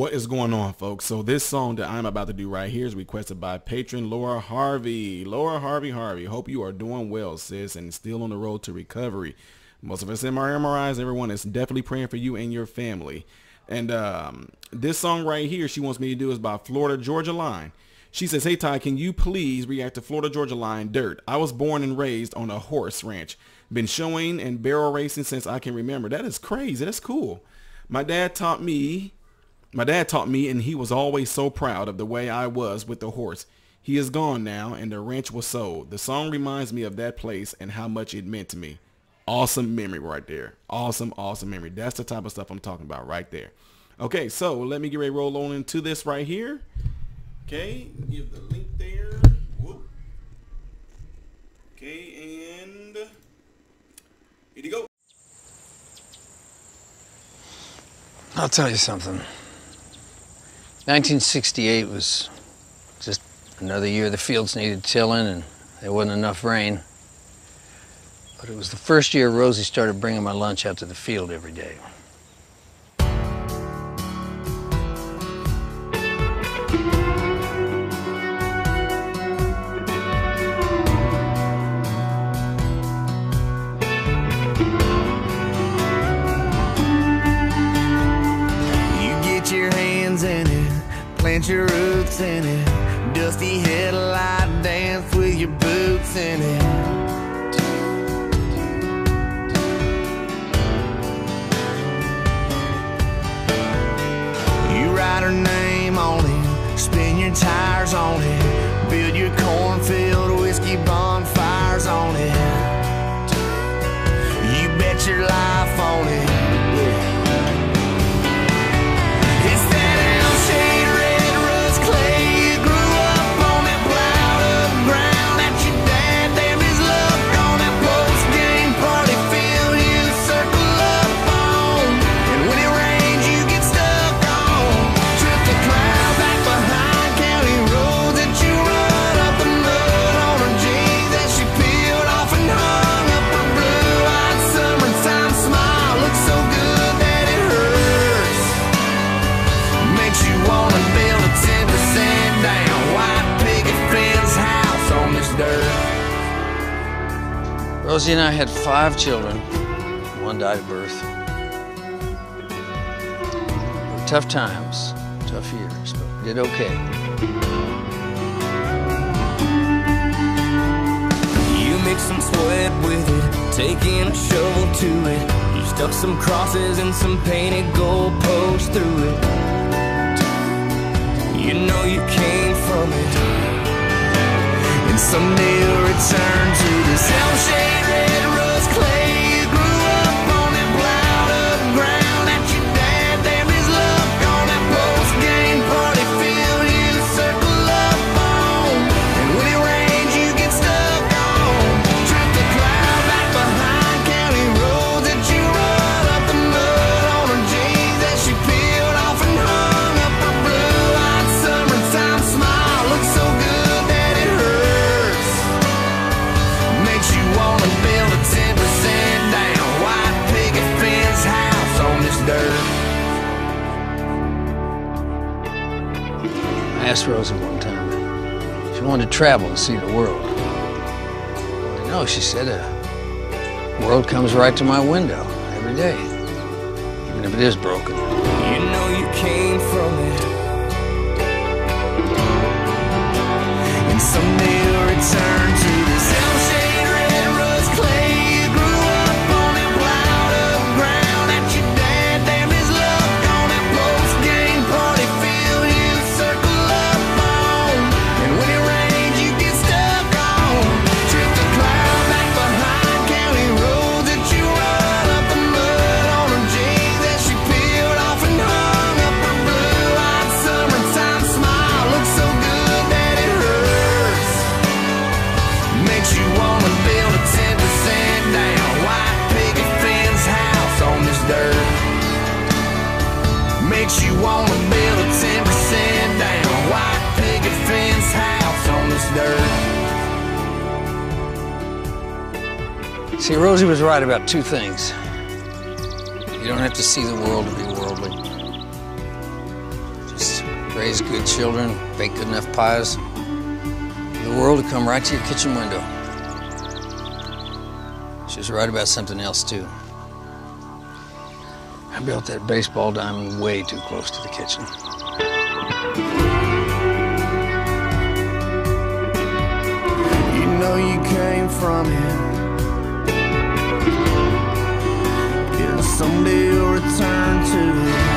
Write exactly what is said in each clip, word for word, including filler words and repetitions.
What is going on, folks? So this song that I'm about to do right here is requested by patron Laura Harvey. Laura Harvey Harvey, hope you are doing well, sis, and still on the road to recovery. Most of us in our M R Is, everyone is definitely praying for you and your family. And um, this song right here she wants me to do is by Florida Georgia Line. She says, hey Ty, can you please react to Florida Georgia Line Dirt? I was born and raised on a horse ranch. Been showing and barrel racing since I can remember. That is crazy. That's cool. My dad taught me My dad taught me, and he was always so proud of the way I was with the horse. He is gone now, and the ranch was sold. The song reminds me of that place and how much it meant to me. Awesome memory right there. Awesome, awesome memory. That's the type of stuff I'm talking about right there. Okay, so let me get ready to roll on into this right here. Okay, give the link there. Whoop. Okay, and here you go. I'll tell you something. nineteen sixty-eight was just another year the fields needed tilling and there wasn't enough rain. But it was the first year Rosie started bringing my lunch out to the field every day. Plant your roots in it, dusty headlight dance with your boots in it. You write her name on it, spin your tires on it, build your cornfield whiskey bonfires on it. You bet your life on it. Rosie and I had five children. One died at birth. They were tough times, tough years, but we did okay. You mixed some sweat with it, taking a shovel to it. You stuck some crosses and some painted goalposts through it. You know you came from it, and someday you'll return to this hell-shade red rust clay. You grew up on that plowed up ground that your dad damned his luck on. That post-game party field you circle up on, and when it rains you get stuck on. Trip the cloud back behind county roads that you run up the mud on her jeans that she peeled off and hung up her blue-eyed summertime smile. Looks so good that it hurts. Makes you wanna build a ten percent down white picket fence house on this dirt. I asked Rosie one time if she wanted to travel and see the world. Well, no, she said, the world comes right to my window every day, even if it is broken. You know you came from it, and someday you'll return to this hell-shade red rust clay. You grew up on that plowed up ground that your dad damned his luck on. That post-game party field you circle up on, and when it rains you get stuck on. Trip the cloud back behind county roads that you run up the mud on her jeans that she peeled off and hung up her blue-eyed summertime smile. Looks so good that it hurts. Makes you wanna build a ten percent down white picket fence house on this dirt. Makes you wanna build a ten percent down white picket fence house on this dirt. See, Rosie was right about two things. You don't have to see the world to be worldly. raise good children, bake good enough pies, the world will come right to your kitchen window. She was right about something else, too. I built that baseball diamond way too close to the kitchen. You know you came from it. Yeah, someday you'll return to it.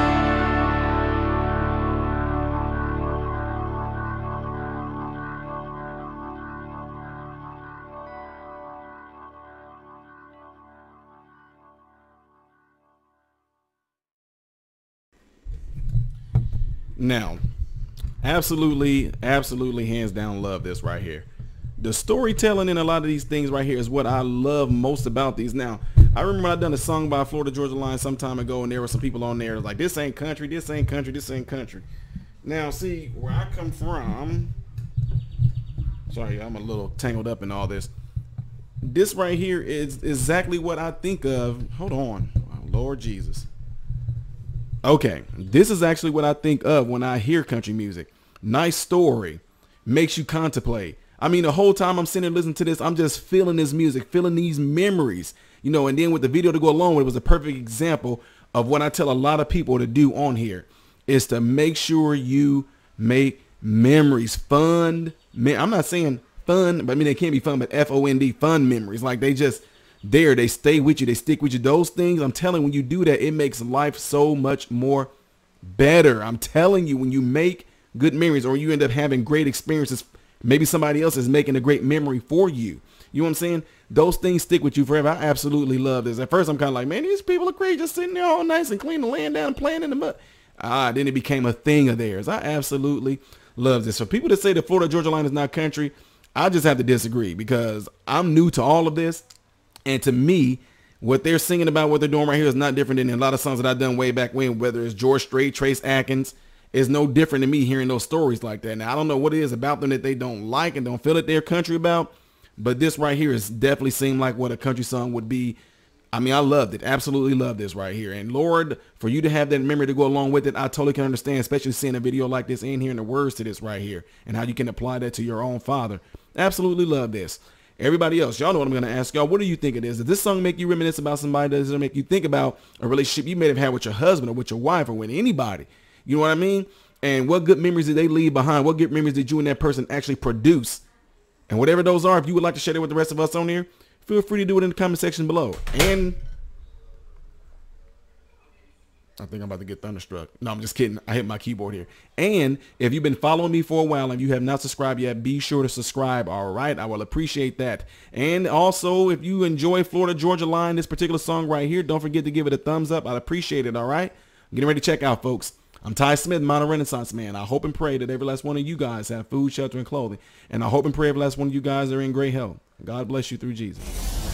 Now, absolutely, absolutely, hands down, love this right here. The storytelling in a lot of these things right here is what I love most about these. Now, I remember I done a song by Florida Georgia Line some time ago, and there were some people on there like, this ain't country, this ain't country, this ain't country. Now, see, where I come from, sorry, I'm a little tangled up in all this. This right here is exactly what I think of. Hold on, oh, Lord Jesus. Okay, this is actually what I think of when I hear country music. Nice story, makes you contemplate. I mean, the whole time I'm sitting there listening to this, I'm just feeling this music, feeling these memories, you know, and then with the video to go along with it was a perfect example of what I tell a lot of people to do on here is to make sure you make memories, fun. I'm not saying fun, but I mean, they can't be fun, but F O N D, fun memories. Like they just there, they stay with you, they stick with you. Those things, I'm telling you, when you do that, it makes life so much more better. I'm telling you, when you make good memories or you end up having great experiences, maybe somebody else is making a great memory for you. You know what I'm saying? Those things stick with you forever. I absolutely love this. At first, I'm kind of like, man, these people are crazy, just sitting there all nice and clean and laying down and playing in the mud. Ah, then it became a thing of theirs. I absolutely love this. For people that say the Florida Georgia Line is not country, I just have to disagree because I'm new to all of this. And to me, what they're singing about, what they're doing right here is not different than a lot of songs that I've done way back when, whether it's George Strait, Trace Atkins. It's no different than me hearing those stories like that. Now, I don't know what it is about them that they don't like and don't feel that they're country about, but this right here is definitely seemed like what a country song would be. I mean, I loved it. Absolutely love this right here. And Lord, for you to have that memory to go along with it, I totally can understand, especially seeing a video like this and hearing the words to this right here and how you can apply that to your own father. Absolutely love this. Everybody else, y'all know what I'm going to ask y'all. What do you think it is? Does this song make you reminisce about somebody? Does it make you think about a relationship you may have had with your husband or with your wife or with anybody? You know what I mean? And what good memories did they leave behind? What good memories did you and that person actually produce? And whatever those are, if you would like to share it with the rest of us on here, feel free to do it in the comment section below. And I think I'm about to get thunderstruck. No, I'm just kidding. I hit my keyboard here. And if you've been following me for a while and you have not subscribed yet, be sure to subscribe. All right. I will appreciate that. And also, if you enjoy Florida Georgia Line, this particular song right here, don't forget to give it a thumbs up. I'd appreciate it. All right. I'm getting ready to check out, folks. I'm Ty Smith, Modern Renaissance Man. I hope and pray that every last one of you guys have food, shelter, and clothing. And I hope and pray every last one of you guys are in great health. God bless you through Jesus.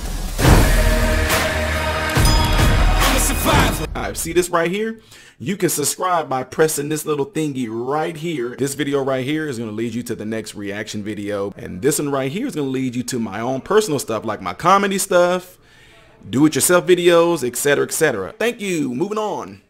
All right, see this right here? You can subscribe by pressing this little thingy right here. This video right here is going to lead you to the next reaction video. And this one right here is going to lead you to my own personal stuff, like my comedy stuff, do-it-yourself videos, et cetera, et cetera. Thank you. Moving on.